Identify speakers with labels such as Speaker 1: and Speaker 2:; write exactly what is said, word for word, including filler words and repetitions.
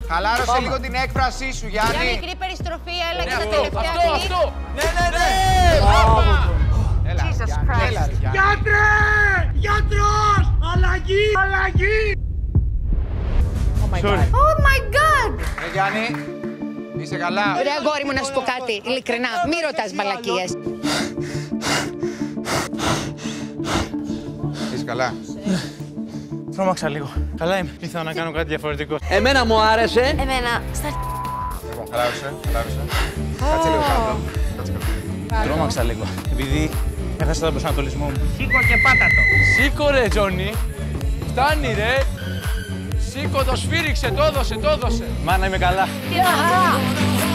Speaker 1: Χαλάρωσε λίγο την έκφρασή σου, Γιάννη.
Speaker 2: Μια μικρή περιστροφή, έλα και
Speaker 3: Ναι,
Speaker 2: τα
Speaker 3: αυτό,
Speaker 2: τελευταία
Speaker 3: αυτό,
Speaker 2: κλικ.
Speaker 3: αυτό.
Speaker 1: Ναι, ναι, ναι. Έλα,
Speaker 2: Jesus
Speaker 1: Γιάννη,
Speaker 2: Christ.
Speaker 1: έλα, ρε, Γιάννη.
Speaker 4: Γιατρέ! Γιατρός! Αλλαγή! Αλλαγή!
Speaker 2: Oh my God!
Speaker 1: Ρε Γιάννη, είσαι καλά.
Speaker 2: Ρε αγόρι μου, να σου πω κάτι, ειλικρινά, μη ρωτάς μαλακίες.
Speaker 1: Είσαι καλά.
Speaker 4: Τρόμαξα λίγο. Καλά είμαι. Ήθελα να κάνω κάτι διαφορετικό.
Speaker 3: Εμένα μου άρεσε.
Speaker 2: Εμένα, στα...
Speaker 1: Λοιπόν, χαλάρωσε, χαλάρωσε. Κάτσε λίγο κάτω. Κάτσε κάτω.
Speaker 4: Τρόμαξα λίγο. Επειδή έχασα τον προσανατολισμό μου.
Speaker 3: Σήκω και πάτα το. Σήκω ρε Τζόνι. Φτάνει ρε. Σήκω το σφύριξε, το έδωσε, το έδωσε.
Speaker 4: Μάνα είμαι καλά.
Speaker 2: Τι χαρά!